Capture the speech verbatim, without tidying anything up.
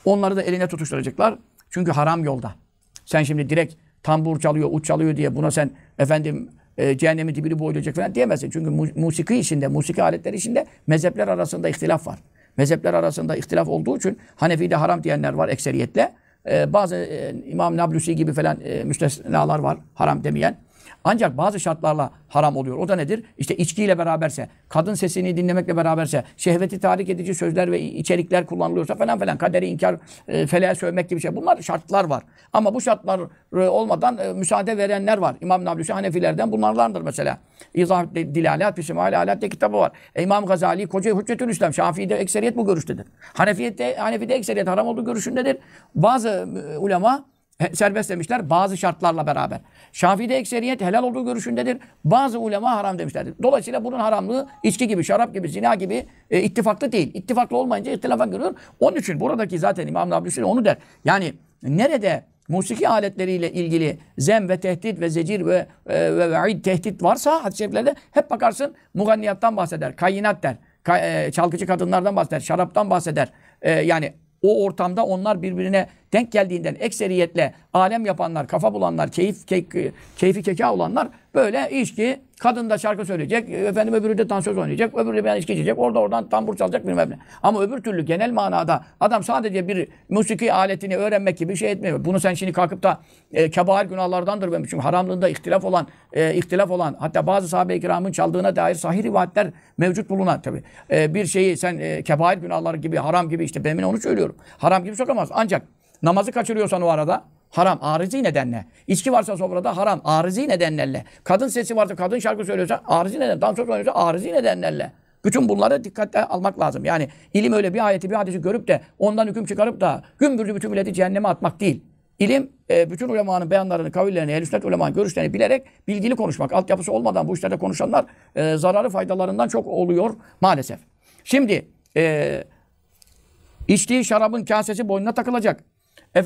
Onları da eline tutuşturacaklar. Çünkü haram yolda. Sen şimdi direkt tambur çalıyor, uç çalıyor diye buna sen efendim e, cehennemin dibini boylayacak falan diyemezsin. Çünkü mu musiki işinde, musiki aletleri işinde mezhepler arasında ihtilaf var. Mezhepler arasında ihtilaf olduğu için Hanefi'de haram diyenler var ekseriyetle. E, bazı e, İmam Nablusi gibi falan e, müstesnalar var haram demeyen. Ancak bazı şartlarla haram oluyor. O da nedir? İşte içkiyle beraberse, kadın sesini dinlemekle beraberse, şehveti tahrik edici sözler ve içerikler kullanılıyorsa falan falan, kaderi inkar, e, feleğe sövmek gibi şey. Bunlar şartlar var. Ama bu şartlar e, olmadan e, müsaade verenler var. İmam Nablusi Hanefilerden bunlardandır mesela. İzah Dilalat Bisimali Alat'te kitabı var. E, İmam Gazali Koca Hüccetül İslam. Şafii'de ekseriyet bu görüştedir. Hanefi'de Hanefi'de ekseriyet haram olduğu görüşündedir. Bazı e, ulema serbest demişler bazı şartlarla beraber. Şafii'de ekseriyet helal olduğu görüşündedir. Bazı ulema haram demişlerdir. Dolayısıyla bunun haramlığı içki gibi, şarap gibi, zina gibi e, ittifaklı değil. İttifaklı olmayınca ihtilafa giriyor. Onun için buradaki zaten İmam Nablusi onu der. Yani nerede musiki aletleriyle ilgili zem ve tehdit ve zecir ve e, ve ve'id tehdit varsa hadis-i şeriflerde hep bakarsın muganniyattan bahseder, kayyinat der. Ka, e, çalgıcı kadınlardan bahseder, şaraptan bahseder. E, yani o ortamda onlar birbirine denk geldiğinden ekseriyetle alem yapanlar, kafa bulanlar, keyif keyif keyfi keka olanlar böyle içki, kadın da şarkı söyleyecek, efendim öbürü de dansöz oynayacak, öbürü de ben içki içecek, orada oradan tambur çalacak bilmem ne. Ama öbür türlü genel manada adam sadece bir musiki aletini öğrenmek gibi bir şey etmiyor. Bunu sen şimdi kalkıp da e, kebair günahlardandır benim çünkü haramlığında ihtilaf olan, e, ihtilaf olan hatta bazı sahabe-i kiramın çaldığına dair sahih rivayetler mevcut bulunan tabii. E, bir şeyi sen e, kebair günahları gibi, haram gibi işte ben onu söylüyorum. Haram gibi sokamaz. Ancak namazı kaçırıyorsan o arada haram, arızi nedenle. İçki varsa sofrada haram, arızi nedenlerle. Kadın sesi varsa, kadın şarkı söylüyorsa arızi nedenlerle. Dansöz oynuyorsa arızi nedenlerle. Bütün bunları dikkatle almak lazım. Yani ilim öyle bir ayeti, bir hadisi görüp de ondan hüküm çıkarıp da gümbürdü bütün milleti cehenneme atmak değil. İlim, e, bütün ulemanın beyanlarını, kavillerini, ehl-i sünnet ulemanın görüşlerini bilerek bilgili konuşmak. Altyapısı olmadan bu işlerde konuşanlar e, zararı faydalarından çok oluyor maalesef. Şimdi e, içtiği şarabın kasesi boynuna takılacak.